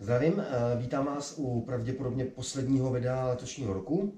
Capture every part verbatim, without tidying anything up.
Zdravím, vítám vás u pravděpodobně posledního videa letošního roku.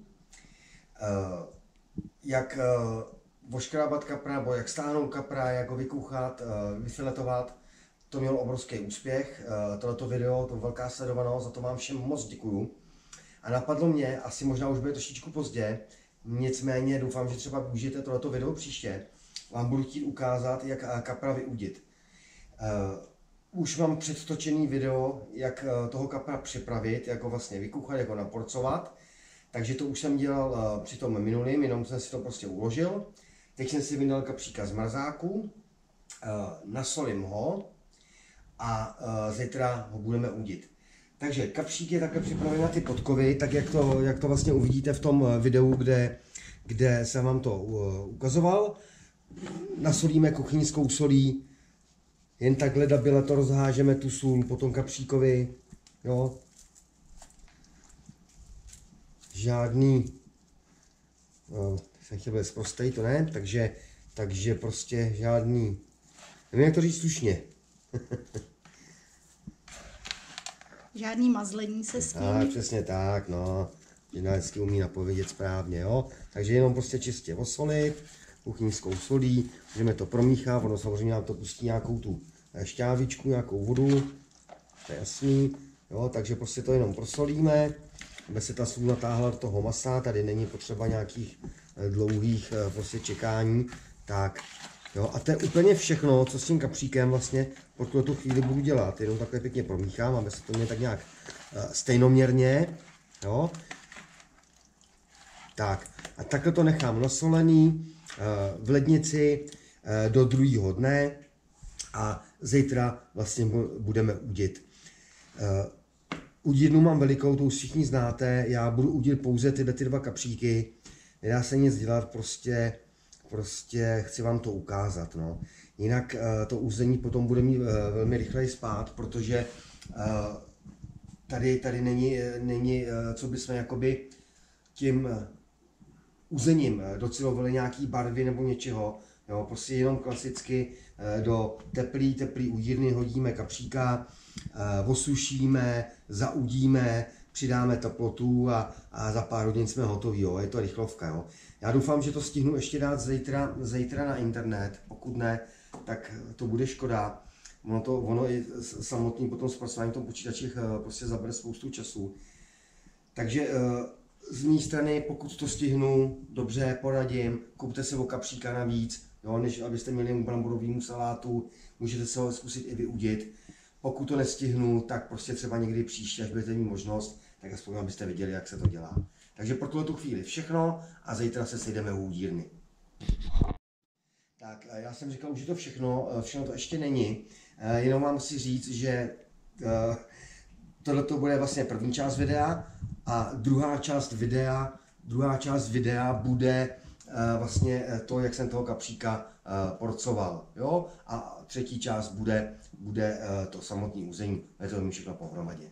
Jak oškrábat kapra, nebo jak stáhnout kapra, jak ho vykuchat, vyfiletovat, to mělo obrovský úspěch. Tohleto video, to velká sledovanost, za to vám všem moc děkuju. A napadlo mě, asi možná už bude trošičku pozdě, nicméně doufám, že třeba využijete tohleto video příště. Vám budu chtít ukázat, jak kapra vyudit. Už mám předtočený video, jak toho kapra připravit, jak ho vlastně vykuchat, jak ho naporcovat. Takže to už jsem dělal při tom minulým, jenom jsem si to prostě uložil. Teď jsem si vydal kapříka z mrazáku, nasolím ho a zítra ho budeme udit. Takže kapřík je takhle připraven na ty podkovy, tak jak to, jak to vlastně uvidíte v tom videu, kde, kde jsem vám to ukazoval. Nasolíme kuchyňskou solí. Jen takhle dabile to rozhážeme tu sůl po tom kapříkovi, jo. Žádný, no, jsem chtěl být zprostej, to ne, takže, takže prostě žádný, nevím jak to říct slušně. Žádný mazlení se s tím. Tak, přesně tak, no, že vždycky umí napovědět správně, jo. Takže jenom prostě čistě osolit, kuchyňskou solí, můžeme to promíchat, ono samozřejmě nám to pustí nějakou tu šťávičku, nějakou vodu, to je jasný, jo, takže prostě to jenom prosolíme, aby se ta sůl natáhla do toho masa, tady není potřeba nějakých dlouhých prostě čekání, tak, jo, a to je úplně všechno, co s tím kapříkem vlastně po tuto chvíli budu dělat, jenom takhle pěkně promíchám, aby se to mě tak nějak stejnoměrně, jo, tak, a takhle to nechám nasolený v lednici do druhého dne a zítra vlastně budeme udit. Udírnu mám velikou, to už všichni znáte, já budu udít pouze tyhle ty dva kapříky, nedá se nic dělat, prostě, prostě chci vám to ukázat. No. Jinak to uzení potom bude mít velmi rychleji spát, protože tady, tady není, není, co bychom jakoby tím uzením docilovali nějaký barvy nebo něčeho. Jo, prostě jenom klasicky do teplý, teplý udírny hodíme kapříka, osušíme, zaudíme, přidáme teplotu a, a za pár hodin jsme hotoví, jo, je to rychlovka. Jo. Já doufám, že to stihnu ještě dát zítra, zítra na internet, pokud ne, tak to bude škoda. Ono, to, ono i samotný potom zpracování v tom počítači prostě zabere spoustu času. Takže z mé strany, pokud to stihnu, dobře, poradím, kupte si o kapříka navíc, jo, než abyste měli bramborovýmu salátu, můžete se ho zkusit i vyudit. Pokud to nestihnu, tak prostě třeba někdy příště, až budete mít možnost, tak aspoň abyste viděli, jak se to dělá. Takže pro tuhle tu chvíli všechno a zítra se sejdeme u udírny. Tak, já jsem říkal, už je to všechno, všechno to ještě není, jenom vám chci říct, že tohle to bude vlastně první část videa a druhá část videa, druhá část videa bude uh, vlastně to, jak jsem toho kapříka uh, porcoval, jo? A třetí část bude, bude uh, to samotné uzení, je to všechno pohromadě.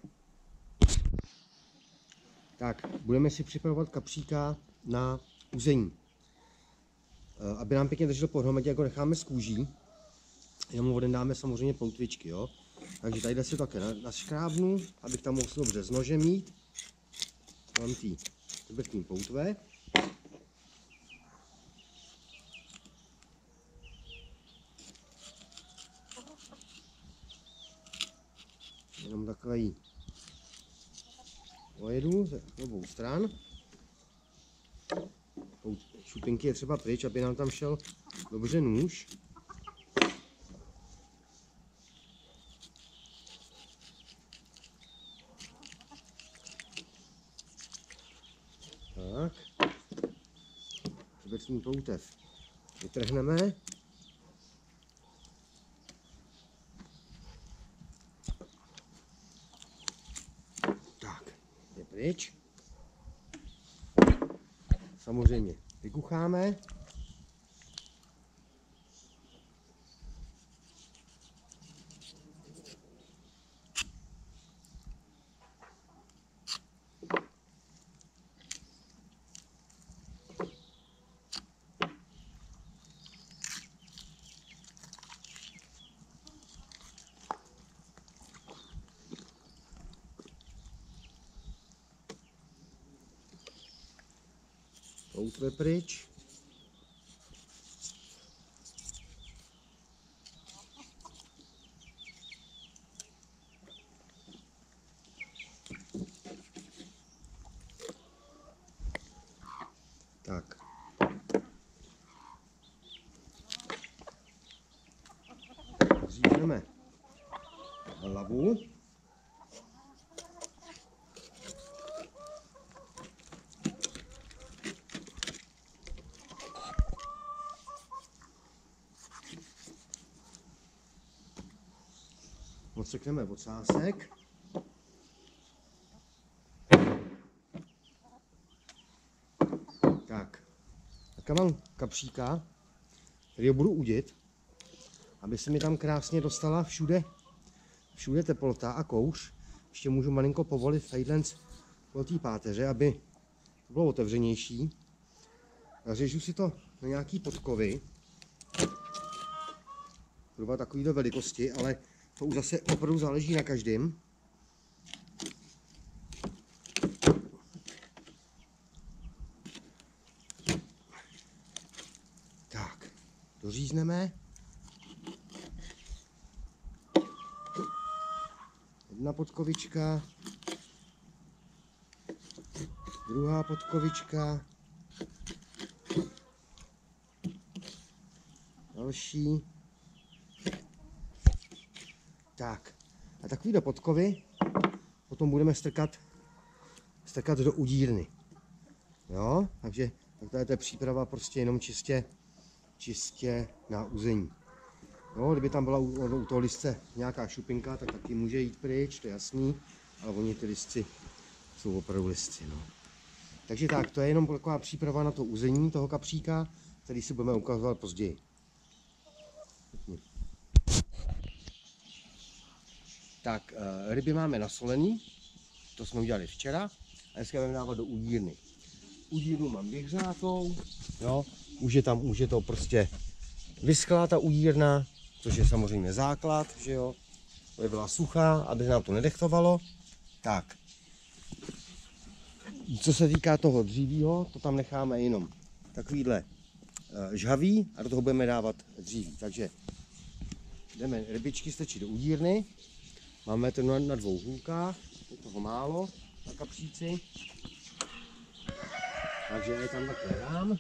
Tak, budeme si připravovat kapříka na uzení. Uh, aby nám pěkně držel pohromadě, jako necháme z kůží, jenom mu odendáme samozřejmě ploutvičky, jo? Takže tady si to také naškrábnu, abych tam mohl dobře s nožem mít. Mám tý vrchní poutve. Jenom takhle ji ojedu ze obou stran. Šupinky je třeba pryč, aby nám tam šel dobře nůž. Tak, vrchní poutev vytrhneme. Tak, je pryč. Samozřejmě vykucháme. koutve pryč. Tak. Zřízneme hlavu. Odsekneme ocásek. Tak. Takhle mám kapříka, který ho budu udit, aby se mi tam krásně dostala všude, všude teplota a kouř. Ještě můžu malinko povolit fejlenc do té páteře, aby to bylo otevřenější. Zařežu si to na nějaký podkovy. Zhruba takovýhle velikosti, ale to už zase opravdu záleží na každém. Tak, dořízneme. Jedna podkovička, druhá podkovička, další. Tak, a takovýhle podkovy potom budeme strkat, strkat do udírny. Jo, takže tak to je příprava prostě jenom čistě, čistě na uzení. Jo, kdyby tam byla u, u toho listce nějaká šupinka, tak taky může jít pryč, to je jasný, ale oni ty listci jsou opravdu listci. No. Takže tak, to je jenom taková příprava na to uzení toho kapříka, který si budeme ukazovat později. Tak, ryby máme nasolený, to jsme udělali včera, a dneska budeme dávat do udírny. Udírnu mám vyhřátou, jo, už je tam, už je to prostě vyschlá ta udírna, což je samozřejmě základ, že jo, aby byla suchá, aby nám to nedechtovalo. Tak, co se týká toho dřívího, to tam necháme jenom takovýhle žhavý a do toho budeme dávat dříví. Takže jdeme rybičky strčit do udírny. Máme to na, na dvou hůlkách, je toho málo na kapříci. Takže je tam takhle dám.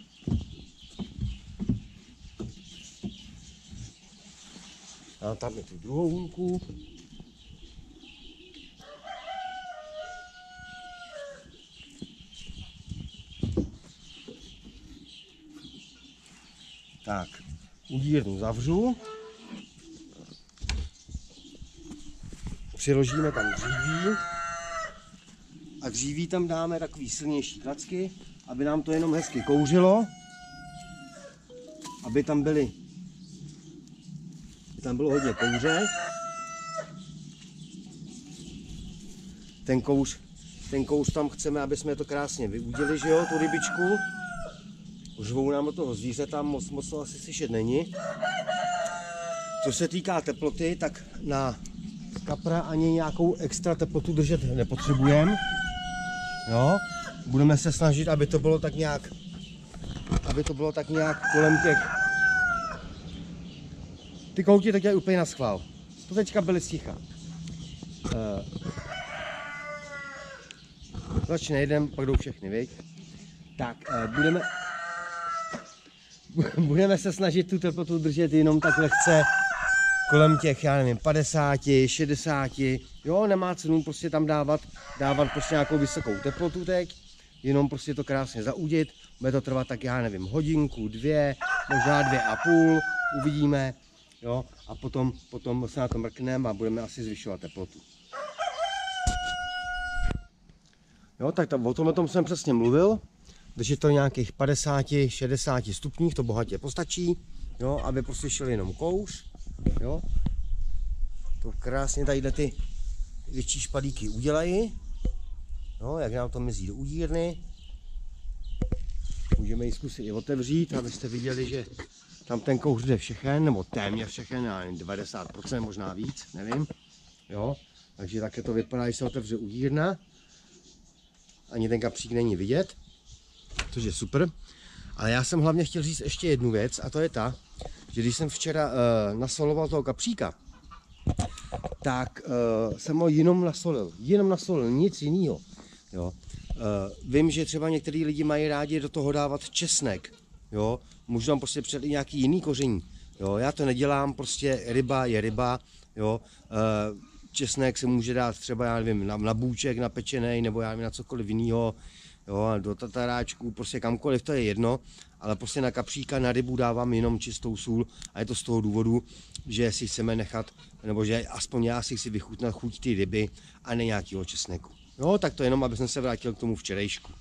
A tam je tu druhou hůlku. Tak, udírnu zavřu. Přiložíme tam dříví. A dříví tam dáme takový silnější klacky, aby nám to jenom hezky kouřilo. Aby tam byly, aby tam bylo hodně kouře. Ten kouř, ten kouř tam chceme, aby jsme to krásně vyudili, že jo, tu rybičku. Žvou nám do toho zvířata, moc, moc to asi slyšet není. Co se týká teploty, tak na kapra ani nějakou extra teplotu držet nepotřebujeme. Jo? Budeme se snažit, aby to bylo tak nějak, aby to bylo tak nějak kolem těch. Ty kouti tak dělají úplně na schvál. To teďka byly sticha. Uh, začne jeden, pak jdou všechny, viď? Tak, uh, budeme, budeme se snažit tu teplotu držet jenom tak lehce kolem těch, já nevím, padesáti, šedesáti, jo, nemá cenu prostě tam dávat, dávat prostě nějakou vysokou teplotu teď, jenom prostě to krásně zaudit, bude to trvat tak, já nevím, hodinku, dvě, možná dvě a půl, uvidíme, jo, a potom, potom se na to mrkneme a budeme asi zvyšovat teplotu. Jo, tak to, o tomhle tom jsem přesně mluvil, když je to nějakých padesáti, šedesáti stupních, to bohatě postačí, jo, aby prostě šel jenom kouř, jo. To krásně tadyhle ty větší špadíky udělají, jo, jak nám to mizí do udírny. Můžeme ji zkusit i otevřít, abyste viděli, že tam ten kouř jde všechen, nebo téměř všechen, já nevím, devadesát procent, možná víc, nevím, jo. Takže také to vypadá, když se otevře udírna. Ani ten kapřík není vidět. což je super. Ale já jsem hlavně chtěl říct ještě jednu věc, a to je ta, že když jsem včera uh, nasoloval toho kapříka, tak uh, jsem ho jenom nasolil, jenom nasolil, nic jiného. Jo. Uh, vím, že třeba některý lidi mají rádi do toho dávat česnek, jo, můžu tam prostě přidat i nějaký jiný koření. Jo, já to nedělám, prostě ryba je ryba, jo. Uh, česnek se může dát třeba, já nevím, na, na bůček, na pečenej, nebo já nevím, na cokoliv jiného, jo, do tataráčku, prostě kamkoliv, to je jedno, ale prostě na kapříka, na rybu dávám jenom čistou sůl a je to z toho důvodu, že si chceme nechat, nebo že aspoň já si chci vychutnat chuť ty ryby a ne nějakého česneku. Jo, tak to jenom, aby jsem se vrátil k tomu včerejšku.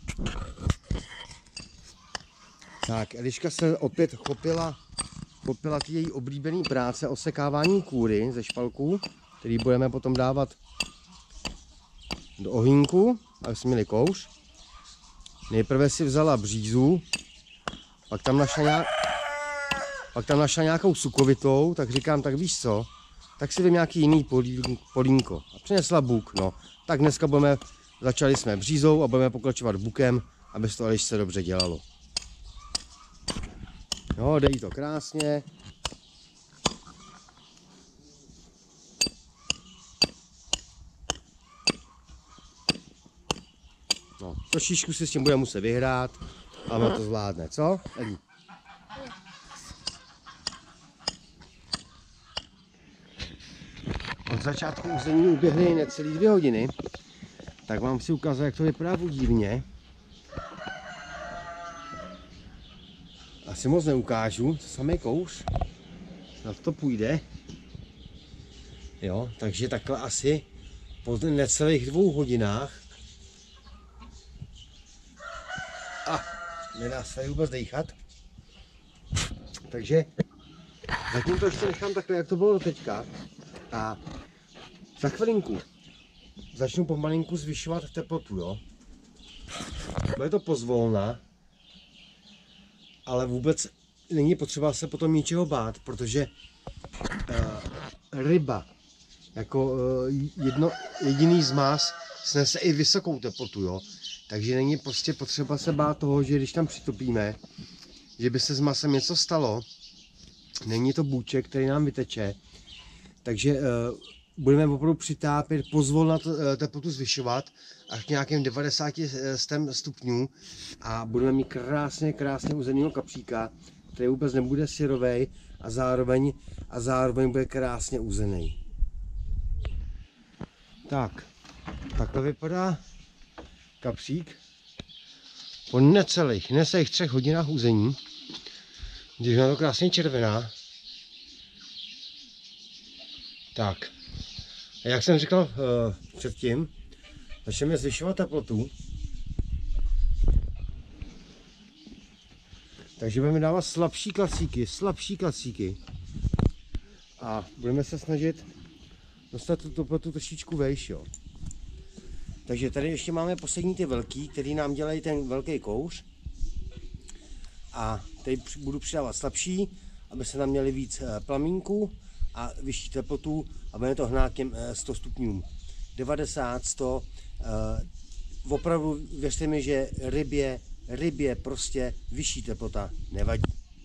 Tak, Eliška se opět chopila, chopila ty její oblíbený práce osekávání kůry ze špalků, který budeme potom dávat do ohýnku, aby jsme měli kouř. Nejprve si vzala břízu, pak tam našla, nějak, pak tam našla nějakou sukovitou, tak říkám, tak víš co, tak si dám nějaký jiný polínko. A přinesla buk, no. Tak dneska budeme, začali jsme břízou a budeme pokračovat bukem, aby se to Elišce dobře dělalo. No, dej to krásně. No, trošičku si s tím bude muset vyhrát, ale to zvládne, co? Eli? Od začátku uzení uběhly necelý dvě hodiny, tak vám si ukázat, jak to vypadá v udírně. Asi moc neukážu, to samý kouř, snad to půjde. Jo, takže takhle asi po necelých dvou hodinách a nedá se vůbec dejchat. Takže zatím to ještě nechám takhle, jak to bylo do teďka. A za chvilinku začnu pomalinku zvyšovat teplotu, jo. Bude to pozvolna, ale vůbec není potřeba se potom ničeho bát, protože uh, ryba jako uh, jedno, jediný z más snese i vysokou teplotu, jo. Takže není prostě potřeba se bát toho, že když tam přitopíme, že by se s masem něco stalo. Není to bůček, který nám vyteče. Takže uh, budeme opravdu přitápět, pozvolna teplotu zvyšovat až k nějakým devadesáti stupňů a budeme mít krásně, krásně uzenýho kapříka, který vůbec nebude syrovej a zároveň, a zároveň bude krásně uzený. Tak, takhle vypadá kapřík po necelých, necelých třech hodinách uzení, když je to krásně červená. Tak, a jak jsem říkal uh, předtím, začneme zvyšovat teplotu. Takže budeme dávat slabší klacíky, slabší klacíky. A budeme se snažit dostat tu teplotu trošičku vejš, jo. Takže tady ještě máme poslední ty velký, který nám dělají ten velký kouř. A tady budu přidávat slabší, aby se nám měli víc plamínku a vyšší teplotu a bude to hnát těm sto stupňům. devadesát, sto, uh, opravdu věřte mi, že rybě, rybě prostě vyšší teplota nevadí.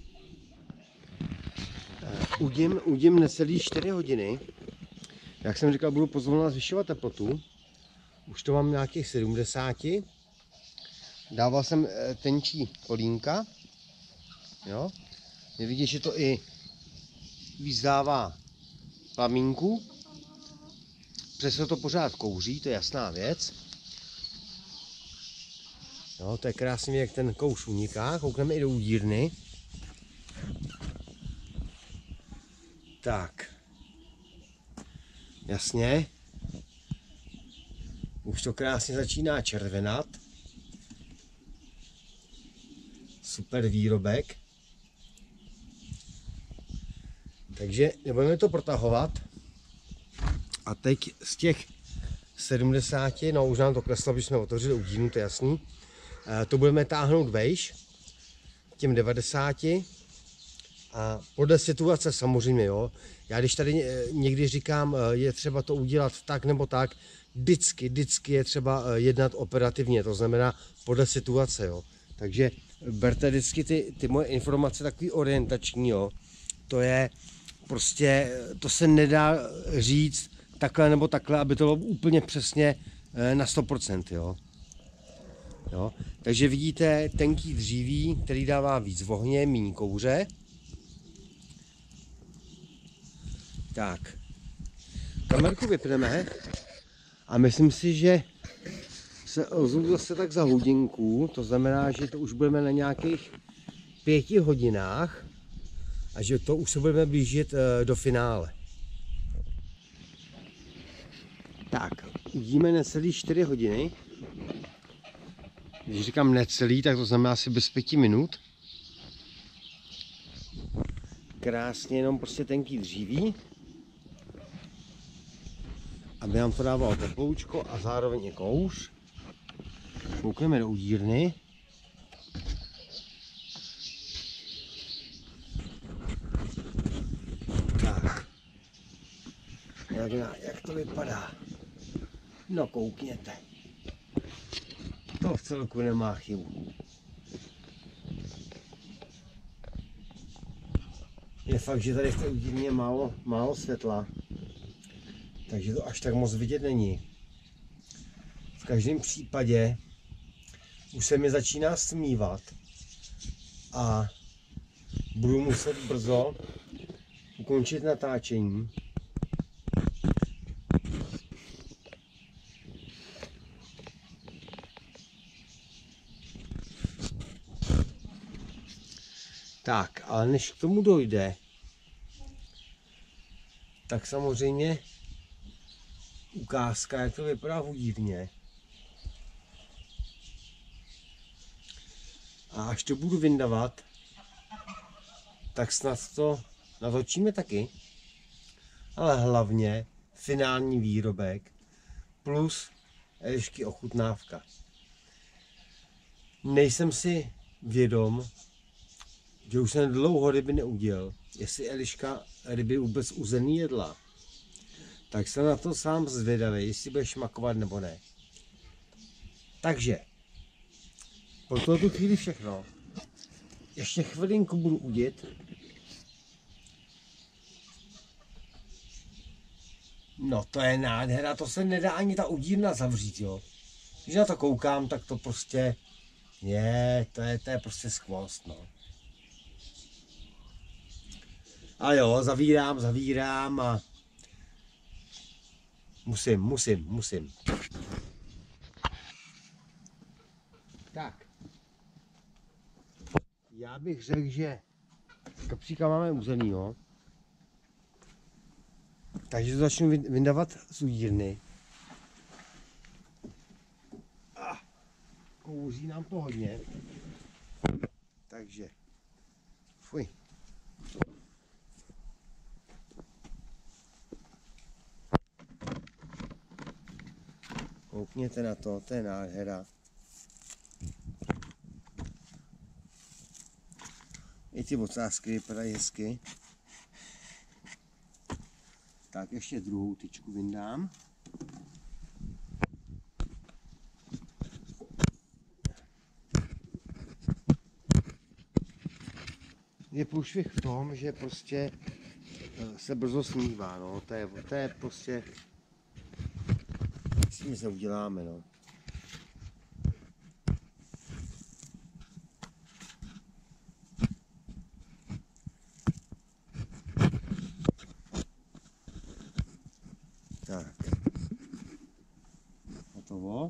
Uh, udím, udím necelý čtyři hodiny. Jak jsem říkal, budu pozvolna zvyšovat teplotu. Už to mám nějakých sedmdesát. Dával jsem tenčí polínka. Jo. Je vidět, že to i víc dává plamínku. Přesto to pořád kouří, to je jasná věc. Jo, to je krásně, jak ten kouř uniká. Koukneme i do udírny. Tak. Jasně. Už to krásně začíná červenat. Super výrobek. Takže nebudeme to protahovat. A teď z těch sedmdesáti, no už nám to kleslo, když jsme otevřeli udínu, to je jasný. To budeme táhnout vejš těm devadesáti. A podle situace samozřejmě, jo. Já když tady někdy říkám, je třeba to udělat tak nebo tak, vždycky, vždycky je třeba jednat operativně, to znamená podle situace, jo. Takže berte vždycky ty, ty moje informace takový orientační, jo. To je prostě, to se nedá říct takhle nebo takhle, aby to bylo úplně přesně na sto procent, jo. Jo. Takže vidíte tenký dříví, který dává víc ohně, méně kouře. Tak, kamerku vypneme a myslím si, že se ozvu zase tak za hodinku, to znamená, že to už budeme na nějakých pěti hodinách a že to už se budeme blížit do finále. Tak, uvidíme necelý čtyři hodiny. Když říkám necelý, tak to znamená asi bez pěti minut. Krásně jenom prostě tenký dříví. Aby nám to dávalo teploučko a zároveň i kouř. Koukneme do udírny. Tak. Jak, jak to vypadá? No koukněte. To v celku nemá chybu. Je fakt, že tady v té udírně je málo, málo světla. Takže to až tak moc vidět není. V každém případě už se mi začíná stmívat a budu muset brzo ukončit natáčení. Tak, ale než k tomu dojde, tak samozřejmě ukázka, jak to vypadá v udírně. A až to budu vyndavat, tak snad to natočíme taky. Ale hlavně finální výrobek plus Elišky ochutnávka. Nejsem si vědom, že už jsem dlouho ryby neudělal, jestli Eliška ryby vůbec uzený jedla. Tak jsem na to sám zvědavý, jestli bude šmakovat nebo ne. Takže, po tu chvíli všechno. Ještě chvilinku budu udit. No to je nádhera, to se nedá ani ta udírna zavřít, jo. Když na to koukám, tak to prostě je, to je, to je prostě skvost, no. A jo, zavírám, zavírám a musím, musím, musím. Tak. Já bych řekl, že kapříka máme uzenýho. Takže to začnu vyndavat z udírny. Ah, kouří nám to hodně. Takže, fuj. Koukněte na to, to je nádhera. I ty ocásky vypadají hezky. Tak ještě druhou tyčku vyndám. Je průšvih v tom, že prostě se brzo smívá, no. To je, to je prostě, s tím se uděláme, no. Tak. Hotovo.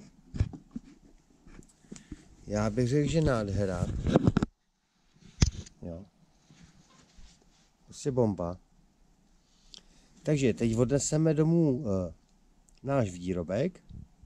Já bych řekl, že nádhera. Jo. Prostě bomba. Takže teď odneseme domů uh, náš výrobek.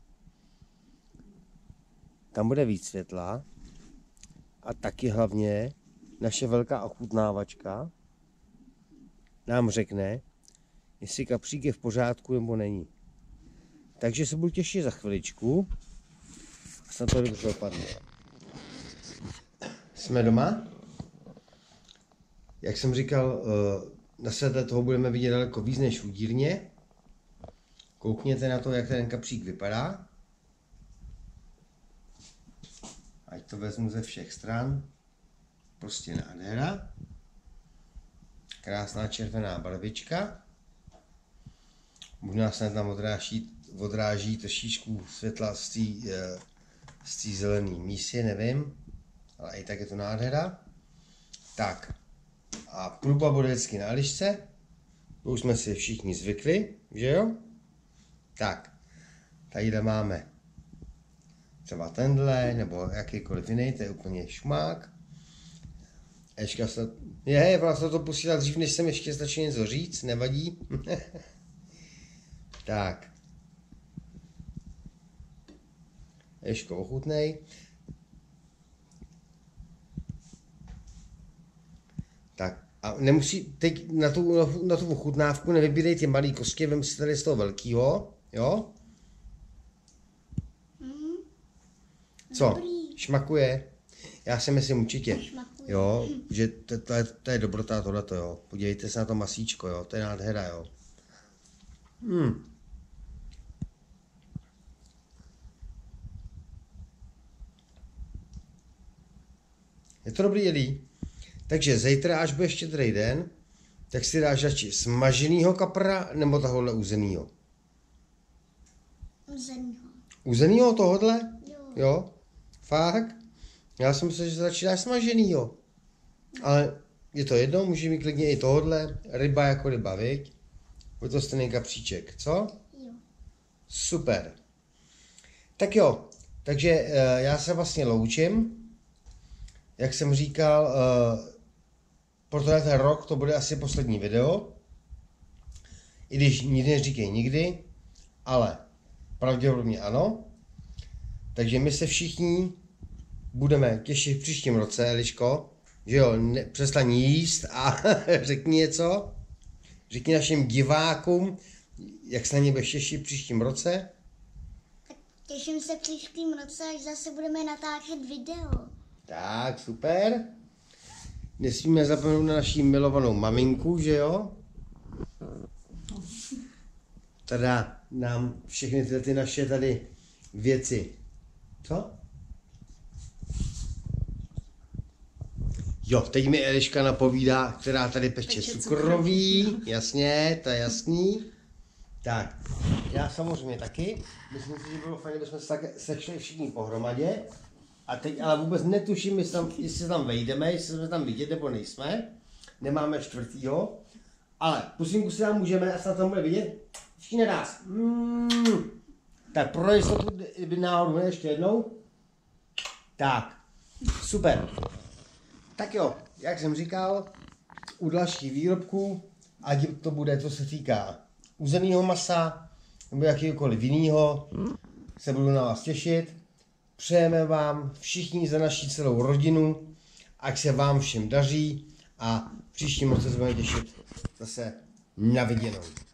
Tam bude víc světla. A taky hlavně naše velká ochutnávačka nám řekne, jestli kapřík je v pořádku nebo není. Takže se budu těšit za chviličku. Snad to dobře dopadne. Jsme doma. Jak jsem říkal, na světle toho budeme vidět daleko víc než v udírně. Koukněte na to, jak ten kapřík vypadá. ať to vezmu ze všech stran. Prostě nádhera. Krásná červená barvička. Možná se tam odráží, odráží trošičku světla z té z té zelené mísy, nevím. Ale i tak je to nádhera. Tak. A průba bude vždycky na lišce. To už jsme si všichni zvykli, že jo? Tak. Tadyhle máme třeba tenhle, nebo jakýkoliv jiný, to je úplně šumák. Ečka se... Je, vlastně to pustila dřív, než jsem ještě stačil něco říct, nevadí. Tak. Eško, ochutnej. Tak. A nemusí, teď na tu, na tu ochutnávku nevybírej ty malý kostky, vem si tady z toho velkýho, jo? Mm. Co? Dobrý. Šmakuje? Já si myslím určitě, Šmakuje. jo, že to, to, je, to je dobrota tohleto, jo. Podívejte se na to masíčko, jo, to je nádhera, jo. Hmm. Je to dobrý jedý. Takže zítra, až bude štědrý den, tak si dáš radši smaženýho kapra nebo tohohle uzenýho. Uzenýho. Uzenýho tohohle? Jo. Jo? Fakt? Já jsem myslel, že radši dáš smaženýho. Ale je to jedno, může mít klidně i tohohle. Ryba jako ryba, viď? Bude to stejný kapříček, co? Jo. Super. Tak jo, takže uh, já se vlastně loučím. Jak jsem říkal, uh, pro tenhle rok to bude asi poslední video. I když nikdy neříkej nikdy, ale pravděpodobně ano. Takže my se všichni budeme těšit v příštím roce, Eliško. Že jo, ne, přestaň jíst a řekni něco. Řekni našim divákům, jak se na ně budeš těšit v příštím roce. Tak těším se v příštím roce, až zase budeme natáčet video. Tak, super. Nesmíme zapomenout na naši milovanou maminku, že jo? Teda nám všechny tyhle ty naše tady věci. Co? Jo, teď mi Eliška napovídá, která tady peče, Peče cukroví. cukroví, Jasně, to je jasný. Tak, já samozřejmě taky. Myslím si, že bylo fajn, kdybychom se tak sešli všichni pohromadě. A teď ale vůbec netuším, jestli, tam, jestli se tam vejdeme, jestli jsme tam vidět nebo nejsme. Nemáme čtvrtýho. Ale pusinku si tam můžeme a snad tam bude vidět. Všichni nedás. Mm. Tak pro jistotu, kdyby náhodou ne, ještě jednou. Tak, super. Tak jo, jak jsem říkal, u dalších výrobků, ať to bude, co se týká uzenýho masa, nebo jakýkoliv jinýho, se budu na vás těšit. Přejeme vám všichni za naší celou rodinu, ať se vám všem daří a v příštím roce se budeme těšit zase na viděnou.